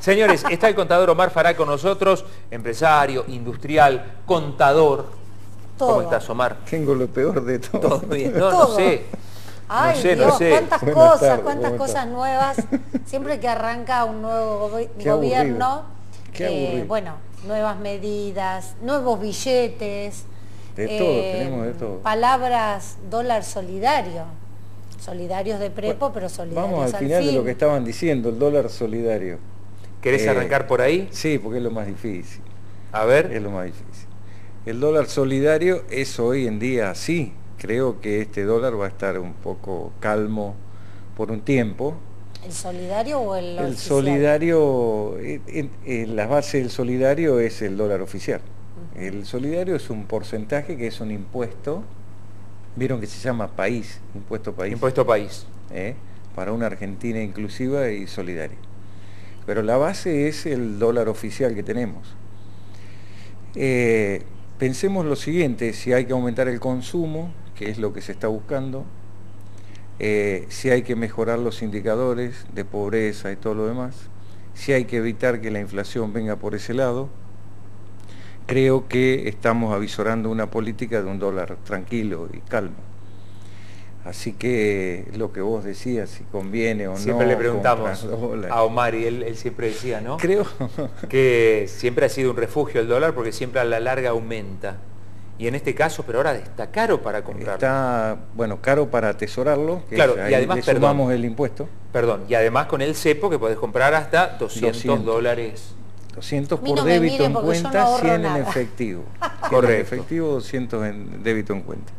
Señores, está el contador Omar Farah con nosotros, empresario, industrial, contador. Todo. ¿Cómo estás, Omar? Tengo lo peor de todo. Todo bien. No, Todo. no sé. Ay, no sé, Dios, no sé. cuántas Buenas cosas, tardes, cuántas ¿cómo cosas estás? nuevas. Siempre que arranca un nuevo Qué gobierno, Qué aburrido. bueno, nuevas medidas, nuevos billetes. De todo, tenemos de todo. Palabras, dólar solidario. Solidarios de prepo, pero solidarios Vamos al al final fin. de lo que estaban diciendo, el dólar solidario. ¿Querés arrancar por ahí? Sí, porque es lo más difícil. A ver. Es lo más difícil. El dólar solidario es hoy en día así. Creo que este dólar va a estar un poco calmo por un tiempo. ¿El solidario o el El oficial? solidario, la base del solidario es el dólar oficial. El solidario es un porcentaje que es un impuesto, vieron que se llama país, impuesto país. Impuesto país. Para una Argentina inclusiva y solidaria. Pero la base es el dólar oficial que tenemos. Pensemos lo siguiente, si hay que aumentar el consumo, que es lo que se está buscando, si hay que mejorar los indicadores de pobreza y todo lo demás, si hay que evitar que la inflación venga por ese lado, creo que estamos avisorando una política de un dólar tranquilo y calmo. Así que lo que vos decías, si conviene o no. Siempre le preguntamos comprar a Omar y él siempre decía, ¿no? Creo que siempre ha sido un refugio el dólar porque siempre a la larga aumenta. Y en este caso, pero ahora está caro para comprarlo. está, bueno, caro para atesorarlo, que Claro, es, y ahí además, le perdón. sumamos el impuesto. Perdón, y además con el cepo que podés comprar hasta 200 dólares. 200 A mí por no me débito mire en porque yo no cuenta, ahorro 100 en nada. efectivo. 100 Correcto. en efectivo, 200 en débito en cuenta.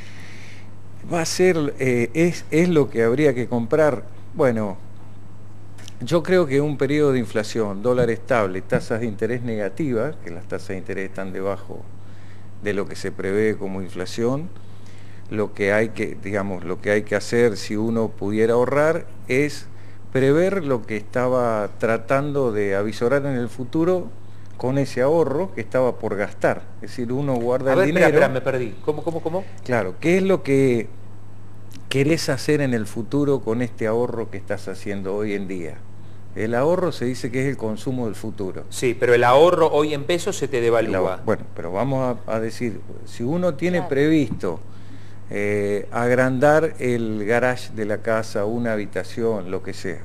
Va a ser, es lo que habría que comprar. Bueno, yo creo que un periodo de inflación, dólar estable, tasas de interés negativas, que las tasas de interés están debajo de lo que se prevé como inflación, lo que hay que, digamos, lo que hay que hacer si uno pudiera ahorrar es prever lo que estaba tratando de avisorar en el futuro con ese ahorro que estaba por gastar. Es decir, uno guarda A ver, el dinero. espera, me perdí. ¿Cómo? Claro, ¿qué es lo que querés hacer en el futuro con este ahorro que estás haciendo hoy en día? El ahorro se dice que es el consumo del futuro. Sí, pero el ahorro hoy en pesos se te devalúa. Bueno, pero vamos a decir, si uno tiene Claro. previsto agrandar el garage de la casa, una habitación, lo que sea,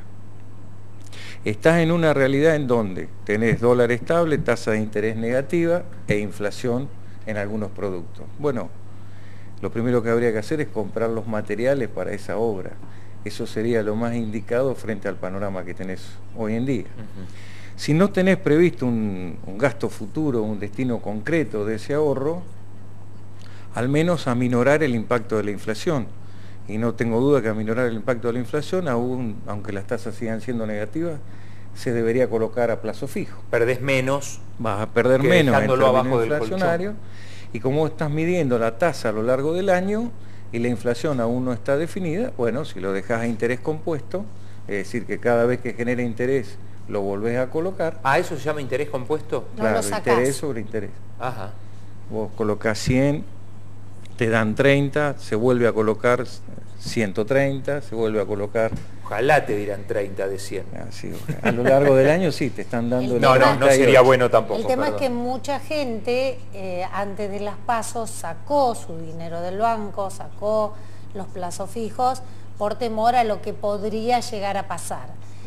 estás en una realidad en donde tenés dólar estable, tasa de interés negativa e inflación en algunos productos. Bueno, lo primero que habría que hacer es comprar los materiales para esa obra. Eso sería lo más indicado frente al panorama que tenés hoy en día. Si no tenés previsto un gasto futuro, un destino concreto de ese ahorro, al menos aminorar el impacto de la inflación. Y no tengo duda que aminorar el impacto de la inflación, aunque las tasas sigan siendo negativas, se debería colocar a plazo fijo. Perdés menos. Vas a perder que menos en dejándolo términos abajo del inflacionarios, y como estás midiendo la tasa a lo largo del año y la inflación aún no está definida, bueno, si lo dejas a interés compuesto, es decir, que cada vez que genera interés lo volvés a colocar, ¿A eso se llama interés compuesto? No claro, lo sacás. interés sobre interés. Ajá. Vos colocás 100, te dan 30, se vuelve a colocar 130, se vuelve a colocar... Ojalá te dirán 30 de 100. Así, a lo largo del año sí, te están dando... El No, tema- no sería bueno tampoco. El tema perdón. es que mucha gente antes de las PASO sacó su dinero del banco, sacó los plazos fijos por temor a lo que podría llegar a pasar.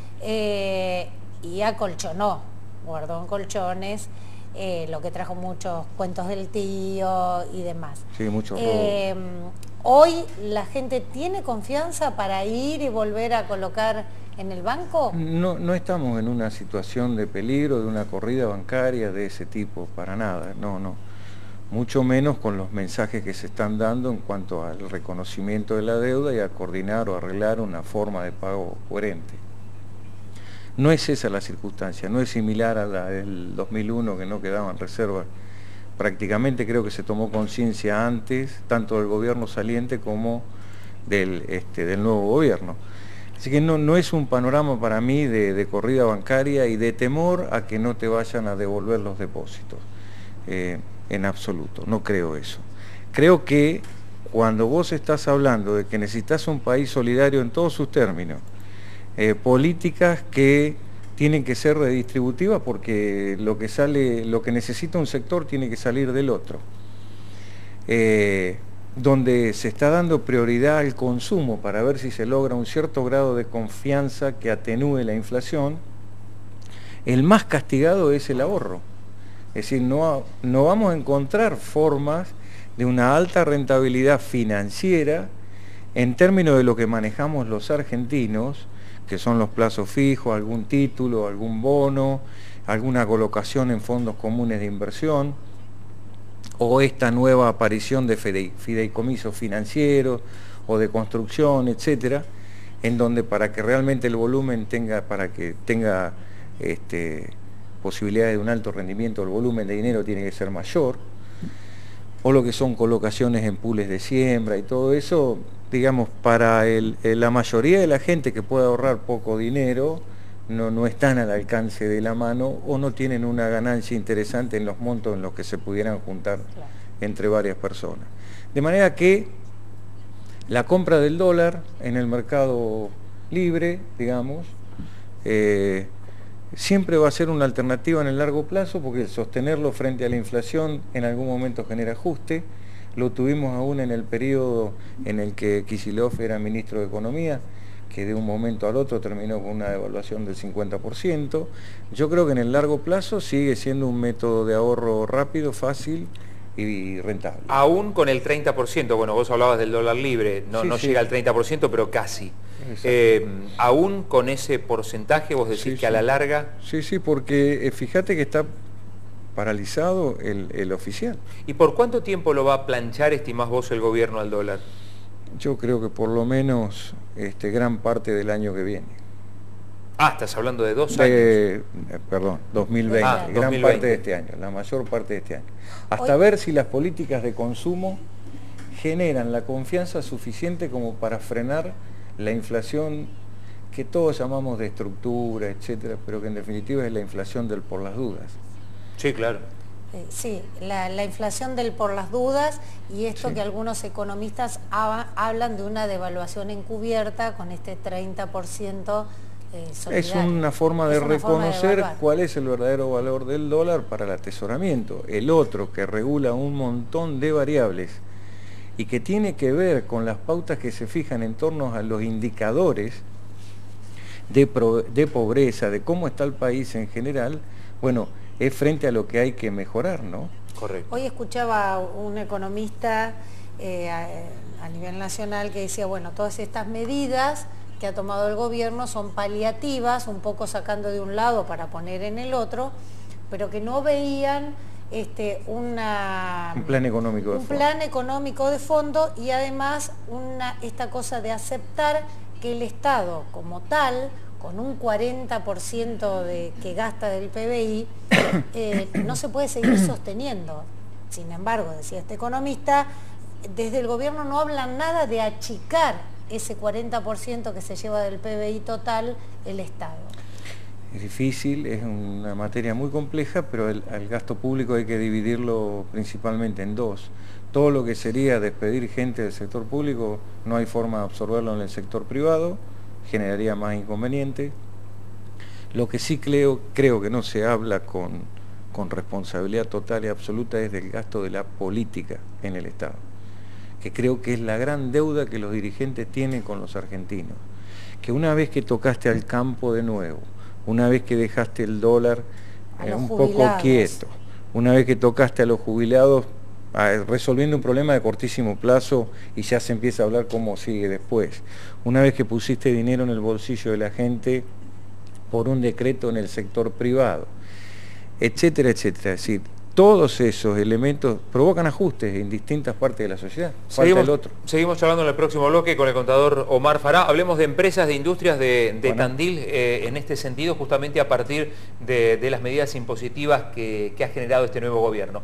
Y acolchonó, guardó en colchones, lo que trajo muchos cuentos del tío y demás. Sí, mucho robo. ¿Hoy la gente tiene confianza para ir y volver a colocar en el banco? No estamos en una situación de peligro, de una corrida bancaria de ese tipo, para nada, no. Mucho menos con los mensajes que se están dando en cuanto al reconocimiento de la deuda y a coordinar o arreglar una forma de pago coherente. No es esa la circunstancia, no es similar a la del 2001 que no quedaban reservas. Prácticamente creo que se tomó conciencia antes, tanto del gobierno saliente como del nuevo gobierno. Así que no es un panorama para mí de corrida bancaria y de temor a que no te vayan a devolver los depósitos. En absoluto, no creo eso. Creo que cuando vos estás hablando de que necesitas un país solidario en todos sus términos, políticas que tienen que ser redistributivas porque lo que necesita un sector tiene que salir del otro. Donde se está dando prioridad al consumo para ver si se logra un cierto grado de confianza que atenúe la inflación, el más castigado es el ahorro. Es decir, no vamos a encontrar formas de una alta rentabilidad financiera en términos de lo que manejamos los argentinos, que son los plazos fijos, algún título, algún bono, alguna colocación en fondos comunes de inversión, o esta nueva aparición de fideicomisos financieros o de construcción, etcétera, en donde para que realmente el volumen tenga posibilidades de un alto rendimiento, el volumen de dinero tiene que ser mayor, o lo que son colocaciones en pools de siembra y todo eso, digamos, para la mayoría de la gente que puede ahorrar poco dinero, no están al alcance de la mano o no tienen una ganancia interesante en los montos en los que se pudieran juntar entre varias personas. De manera que la compra del dólar en el mercado libre, digamos, siempre va a ser una alternativa en el largo plazo porque el sostenerlo frente a la inflación en algún momento genera ajuste. Lo tuvimos aún en el periodo en el que Kicillof era ministro de Economía, que de un momento al otro terminó con una devaluación del 50%. Yo creo que en el largo plazo sigue siendo un método de ahorro rápido, fácil y rentable. Aún con el 30%, bueno, vos hablabas del dólar libre, no llega al 30%, pero casi. Aún con ese porcentaje, vos decís que a la larga... Sí, porque fíjate que está paralizado el oficial. ¿Y por cuánto tiempo lo va a planchar, estimás vos, el gobierno al dólar? Yo creo que por lo menos gran parte del año que viene. Ah, estás hablando de 2 años. Perdón, 2020, gran 2020. Parte de este año, la mayor parte de este año. Hasta ver si las políticas de consumo generan la confianza suficiente como para frenar la inflación que todos llamamos de estructura, etcétera, pero que en definitiva es la inflación del por las dudas. Sí, claro. Sí, la inflación del por las dudas y esto que algunos economistas hablan de una devaluación encubierta con este 30% solidario. Es una forma de reconocer cuál es el verdadero valor del dólar para el atesoramiento. El otro, que regula un montón de variables y que tiene que ver con las pautas que se fijan en torno a los indicadores de pobreza, de cómo está el país en general, bueno, es frente a lo que hay que mejorar, ¿no? Correcto. Hoy escuchaba un economista a nivel nacional que decía, bueno, todas estas medidas que ha tomado el gobierno son paliativas, un poco sacando de un lado para poner en el otro, pero que no veían un plan económico de fondo y además esta cosa de aceptar que el Estado como tal, con un 40% que gasta del PBI, no se puede seguir sosteniendo. Sin embargo, decía este economista, desde el gobierno no hablan nada de achicar ese 40% que se lleva del PBI total el Estado. Es difícil, es una materia muy compleja, pero el gasto público hay que dividirlo principalmente en dos. Todo lo que sería despedir gente del sector público, no hay forma de absorberlo en el sector privado, generaría más inconveniente. Lo que sí creo que no se habla con responsabilidad total y absoluta es del gasto de la política en el Estado, que creo que es la gran deuda que los dirigentes tienen con los argentinos, que una vez que tocaste al campo de nuevo, una vez que dejaste el dólar un poco quieto, una vez que tocaste a los jubilados resolviendo un problema de cortísimo plazo y ya se empieza a hablar cómo sigue después, una vez que pusiste dinero en el bolsillo de la gente por un decreto en el sector privado, etcétera, etcétera. Es decir, todos esos elementos provocan ajustes en distintas partes de la sociedad. Seguimos charlando en el próximo bloque con el contador Omar Fará. Hablemos de empresas, de industrias de Tandil en este sentido, justamente a partir de las medidas impositivas que ha generado este nuevo gobierno.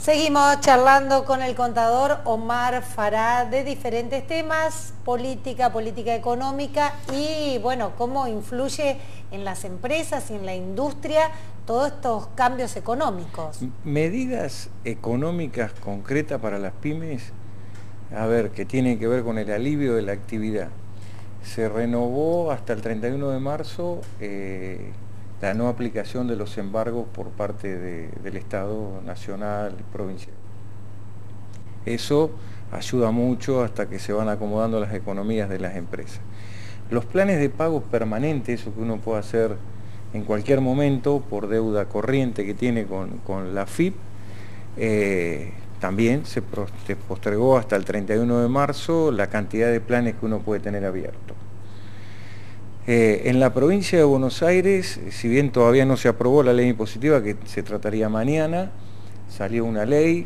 Seguimos charlando con el contador Omar Fará de diferentes temas, política económica y bueno, cómo influye en las empresas y en la industria todos estos cambios económicos. Medidas económicas concretas para las pymes, a ver, que tienen que ver con el alivio de la actividad. Se renovó hasta el 31 de marzo la no aplicación de los embargos por parte del Estado nacional y provincial. Eso ayuda mucho hasta que se van acomodando las economías de las empresas. Los planes de pago permanentes, eso que uno puede hacer en cualquier momento por deuda corriente que tiene con la AFIP, también se postergó hasta el 31 de marzo la cantidad de planes que uno puede tener abiertos. En la provincia de Buenos Aires, si bien todavía no se aprobó la ley impositiva, que se trataría mañana, salió una ley,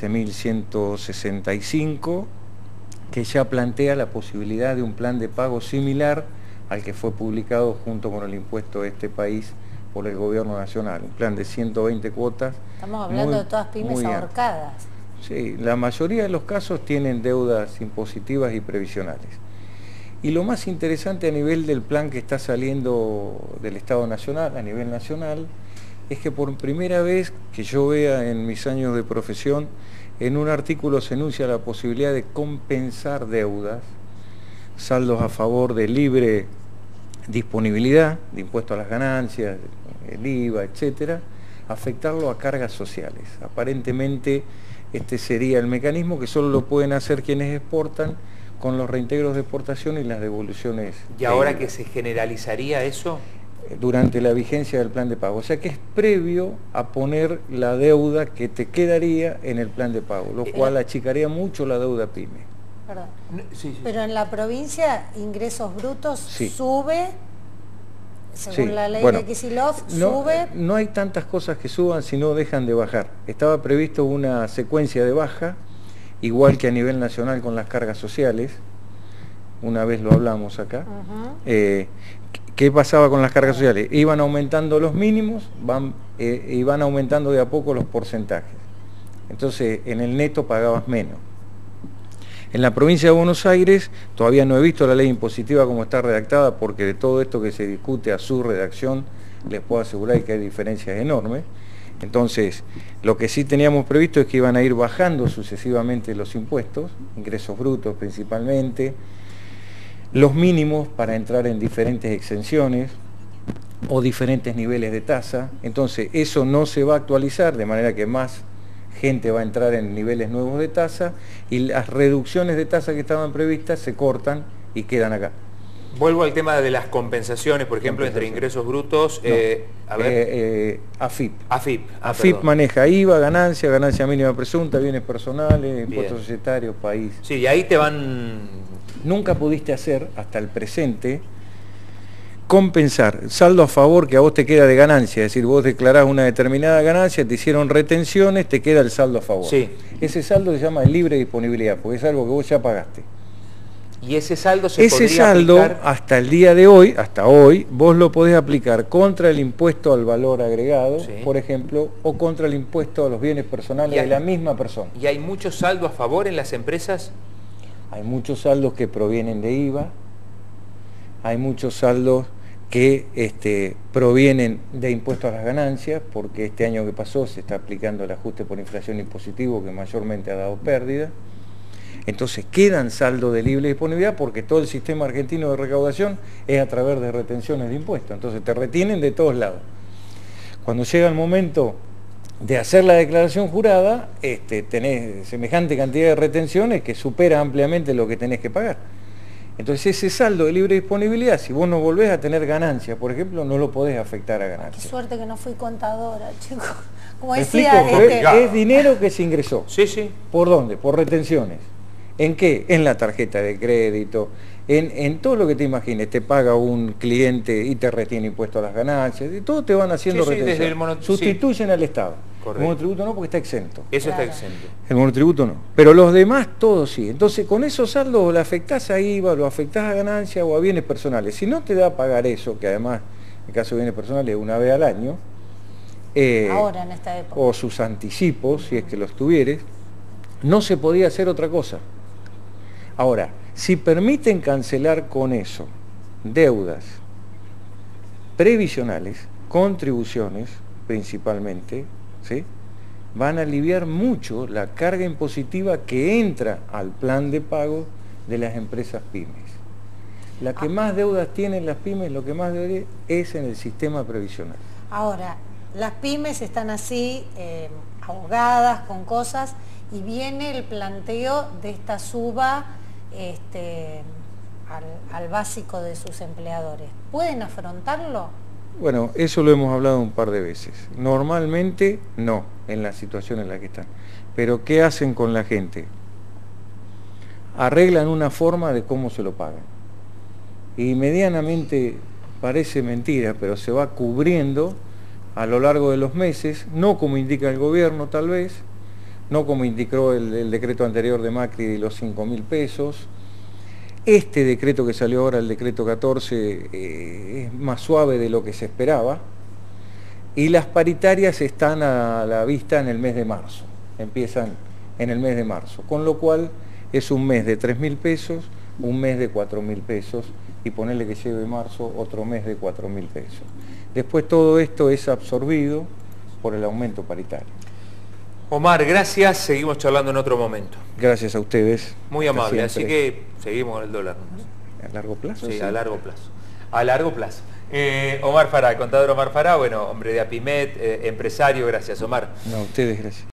15.165, que ya plantea la posibilidad de un plan de pago similar al que fue publicado junto con el impuesto de este país por el gobierno nacional, un plan de 120 cuotas. Estamos hablando de todas pymes ahorcadas. Sí, la mayoría de los casos tienen deudas impositivas y previsionales. Y lo más interesante a nivel del plan que está saliendo del Estado Nacional, a nivel nacional, es que por primera vez que yo vea en mis años de profesión, en un artículo se enuncia la posibilidad de compensar deudas, saldos a favor de libre disponibilidad, de impuesto a las ganancias, el IVA, etcétera, afectarlo a cargas sociales. Aparentemente este sería el mecanismo que solo lo pueden hacer quienes exportan, con los reintegros de exportación y las devoluciones. ¿Y ahora que se generalizaría eso? Durante la vigencia del plan de pago. O sea que es previo a poner la deuda que te quedaría en el plan de pago, lo cual achicaría mucho la deuda pyme. Perdón. Sí. Pero en la provincia, ingresos brutos sí. Sube, según la ley de Kicillof, sube. No hay tantas cosas que suban si no dejan de bajar. Estaba previsto una secuencia de baja, igual que a nivel nacional con las cargas sociales, una vez lo hablamos acá. ¿Qué pasaba con las cargas sociales? Iban aumentando los mínimos y van aumentando de a poco los porcentajes. Entonces, en el neto pagabas menos. En la provincia de Buenos Aires, todavía no he visto la ley impositiva como está redactada, porque de todo esto que se discute a su redacción, les puedo asegurar que hay diferencias enormes. Entonces, lo que sí teníamos previsto es que iban a ir bajando sucesivamente los impuestos, ingresos brutos principalmente, los mínimos para entrar en diferentes exenciones o diferentes niveles de tasa. Entonces, eso no se va a actualizar, de manera que más gente va a entrar en niveles nuevos de tasa y las reducciones de tasa que estaban previstas se cortan y quedan acá. Vuelvo al tema de las compensaciones, por ejemplo, entre ingresos brutos. AFIP. AFIP maneja IVA, ganancia mínima presunta, bienes personales, impuestos societarios, país. Sí, y ahí te van... Nunca pudiste hacer, hasta el presente, compensar saldo a favor que a vos te queda de ganancia, es decir, vos declarás una determinada ganancia, te hicieron retenciones, te queda el saldo a favor. Sí. Ese saldo se llama libre disponibilidad, porque es algo que vos ya pagaste. Y ese saldo se podría aplicar... hasta el día de hoy, hasta hoy, vos lo podés aplicar contra el impuesto al valor agregado, sí, por ejemplo, o contra el impuesto a los bienes personales de la misma persona. ¿Y hay mucho saldo a favor en las empresas? Hay muchos saldos que provienen de IVA, hay muchos saldos que provienen de impuestos a las ganancias, porque este año que pasó se está aplicando el ajuste por inflación impositivo que mayormente ha dado pérdida. Entonces quedan saldos de libre disponibilidad porque todo el sistema argentino de recaudación es a través de retenciones de impuestos, entonces te retienen de todos lados. Cuando llega el momento de hacer la declaración jurada, tenés semejante cantidad de retenciones que supera ampliamente lo que tenés que pagar. Entonces ese saldo de libre disponibilidad, si vos no volvés a tener ganancias, por ejemplo, no lo podés afectar a ganancias. Qué suerte que no fui contadora, chicos. Como decía, es dinero que se ingresó. Sí, sí. ¿Por dónde? Por retenciones. ¿En qué? En la tarjeta de crédito, en todo lo que te imagines. Te paga un cliente y te retiene impuesto a las ganancias, y todo te van haciendo retención. Sustituyen al Estado. Correcto. El monotributo no, porque está exento. Eso está exento. El monotributo no. Pero los demás todos sí. Entonces con esos saldos lo afectás a IVA, lo afectás a ganancias o a bienes personales. Si no te da a pagar eso, que además en el caso de bienes personales es una vez al año, ahora en esta época, o sus anticipos, si es que los tuvieres, no se podía hacer otra cosa. Ahora, si permiten cancelar con eso deudas previsionales, contribuciones principalmente, ¿sí?, van a aliviar mucho la carga impositiva que entra al plan de pago de las empresas pymes. La que más deudas tienen las pymes, lo que más debe es en el sistema previsional. Ahora, las pymes están así, ahogadas con cosas, y viene el planteo de esta suba al básico de sus empleadores. ¿Pueden afrontarlo? Bueno, eso lo hemos hablado un par de veces. Normalmente no, en la situación en la que están. Pero ¿qué hacen con la gente? Arreglan una forma de cómo se lo pagan. Y medianamente parece mentira, pero se va cubriendo a lo largo de los meses, no como indica el gobierno tal vez, no como indicó el decreto anterior de Macri de los 5.000 pesos. Este decreto que salió ahora, el decreto 14, es más suave de lo que se esperaba, y las paritarias están a la vista en el mes de marzo, empiezan en el mes de marzo, con lo cual es un mes de 3.000 pesos, un mes de 4.000 pesos, y ponerle que lleve marzo otro mes de 4.000 pesos. Después todo esto es absorbido por el aumento paritario. Omar, gracias, seguimos charlando en otro momento. Gracias a ustedes. Muy amable, así que seguimos con el dólar. ¿A largo plazo? Sí, a largo plazo. A largo plazo. Omar Fará, el contador Omar Fará, bueno, hombre de Apimet, empresario, gracias Omar. No, a ustedes gracias.